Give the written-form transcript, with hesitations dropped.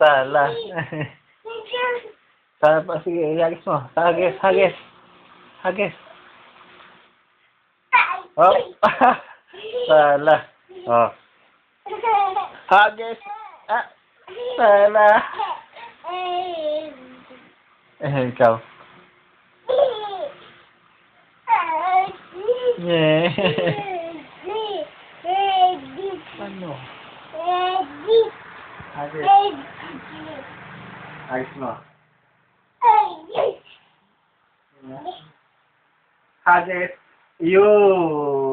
Sala. Sala pa, sige, ihagis mo. Hagis, hagis. Hagis. Oh. Sala. Oh. Hagis. Ah. Sala. Ikaw. Yeah. Ano? Hagis. Hagis mo. Hagis. You.